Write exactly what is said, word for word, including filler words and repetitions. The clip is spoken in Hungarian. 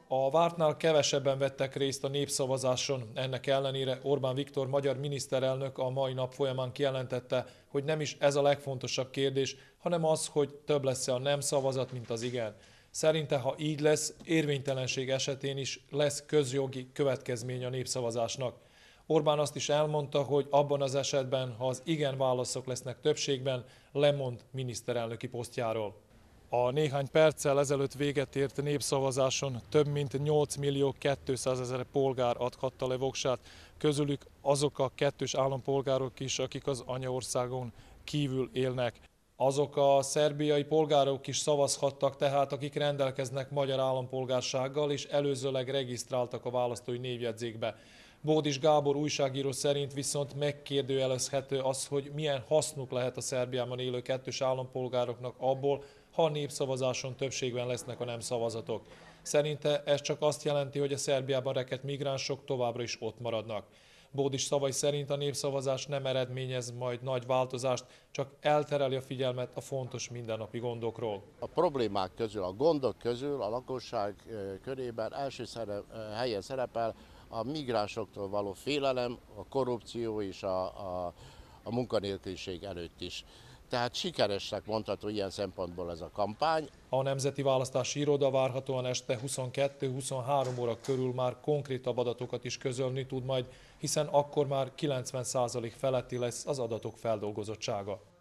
A vártnál kevesebben vettek részt a népszavazáson, ennek ellenére Orbán Viktor magyar miniszterelnök a mai nap folyamán kijelentette, hogy nem is ez a legfontosabb kérdés, hanem az, hogy több lesz-e a nem szavazat, mint az igen. Szerinte, ha így lesz, érvénytelenség esetén is lesz közjogi következmény a népszavazásnak. Orbán azt is elmondta, hogy abban az esetben, ha az igen válaszok lesznek többségben, lemond miniszterelnöki posztjáról. A néhány perccel ezelőtt véget ért népszavazáson több mint nyolc millió kétszázezer polgár adhatta le voksát, közülük azok a kettős állampolgárok is, akik az anyaországon kívül élnek. Azok a szerbiai polgárok is szavazhattak tehát, akik rendelkeznek magyar állampolgársággal és előzőleg regisztráltak a választói névjegyzékbe. Bódis Gábor újságíró szerint viszont megkérdőjelezhető az, hogy milyen hasznuk lehet a Szerbiában élő kettős állampolgároknak abból, ha a népszavazáson többségben lesznek a nem szavazatok. Szerinte ez csak azt jelenti, hogy a Szerbiában rekedt migránsok továbbra is ott maradnak. Bódis szavai szerint a népszavazás nem eredményez majd nagy változást, csak eltereli a figyelmet a fontos mindennapi gondokról. A problémák közül, a gondok közül a lakosság körében első helyen szerepel a migránsoktól való félelem, a korrupció és a, a, a munkanélküliség előtt is. Tehát sikeresnek mondható ilyen szempontból ez a kampány. A Nemzeti Választási Iroda várhatóan este huszonkettő-huszonhárom óra körül már konkrétabb adatokat is közölni tud majd, hiszen akkor már kilencven százalék feletti lesz az adatok feldolgozottsága.